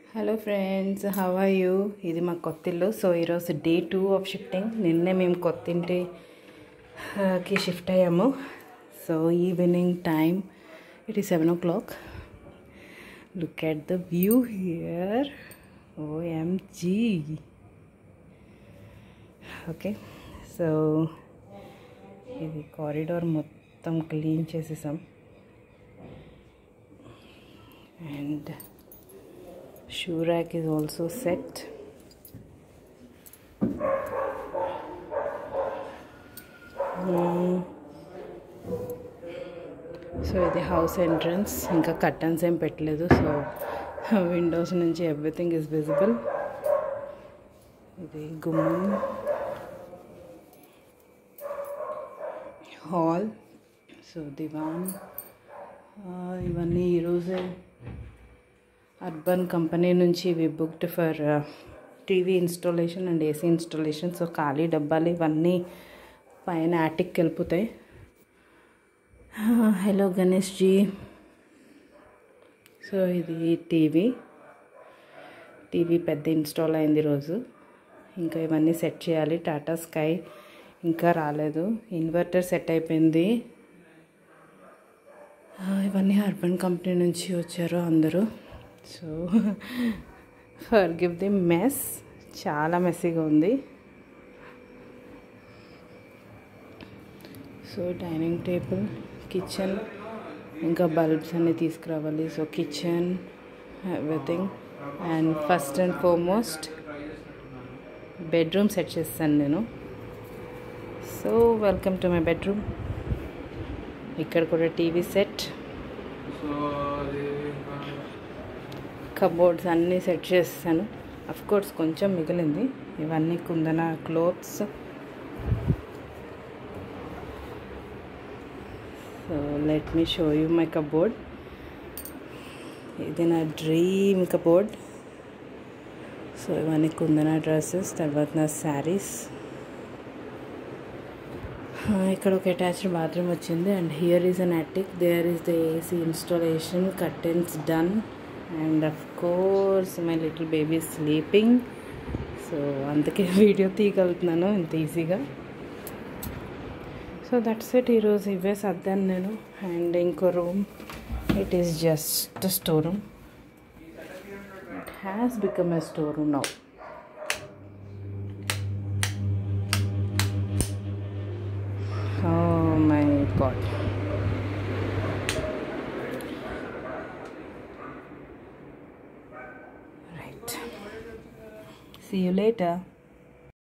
Hello friends, how are you? ఇది మా కొత్త ఇల్లు. సో ఈరోజు డే 2 ఆఫ్ షిఫ్టింగ్. నిన్నే మేము కొత్త ఇంటికి షిఫ్ట్ అయ్యాము. So evening time, it is 7 o'clock. Look at the view here. OMG. Okay, so ఇది కారిడార్ మొత్తం క్లీన్ చేసేసాం. And shoe rack is also set. So ఇది హౌస్ ఎంట్రన్స్. ఇంకా కర్టన్స్ ఏం పెట్టలేదు. సో విండోస్ నుంచి ఎవ్రీథింగ్ ఈజ్ విజిబుల్. ఇది గుమ్మం, హాల్. సో దివాన్. ఇవన్నీ ఈరోజే అర్బన్ కంపెనీ నుంచి we booked for TV installation and AC installation. So ఖాళీ డబ్బాలు ఇవన్నీ పైన యాటిక్కి వెళ్ళిపోతాయి. హలో గణేష్ జీ. సో ఇది టీవీ పెద్ద ఇన్స్టాల్ అయింది ఈరోజు. ఇంకా ఇవన్నీ సెట్ చేయాలి. టాటా స్కై ఇంకా రాలేదు. ఇన్వర్టర్ సెట్ అయిపోయింది. ఇవన్నీ అర్బన్ కంపెనీ నుంచి వచ్చారు అందరూ. సో ఫర్గివ్ ది మెస్, చాలా మెస్సీగా ఉంది. సో డైనింగ్ టేబుల్, కిచెన్, ఇంకా బల్బ్స్ అన్నీ తీసుకురావాలి. So kitchen, everything. And first and foremost bedroom set చేస్తాను నేను. So welcome to my bedroom. ఇక్కడ కూడా టీవీ సెట్, కబోర్డ్స్ అన్నీ సెట్ చేస్తాను. కోర్స్ కొంచెం మిగిలింది. ఇవన్నీ కుందన clothes. So let me show you my cupboard. ఇది నా డ్రీమ్ కబోర్డ్. సో ఇవన్నీ కుందన డ్రెస్సెస్, తర్వాత నా శారీస్. ఇక్కడ ఒక అటాచ్డ్ బాత్రూమ్ వచ్చింది. And here is an attic. There is the AC installation, curtains done. And of course my little baby is sleeping. So అందుకే video తీయగలుగుతున్నాను ఇంత ఈజీగా. So that's it. ఈరోజు ఇవే సర్దాను నేను. అండ్ ఇంకో room, it is just store room. It has become a store room now. Oh my God. See you later.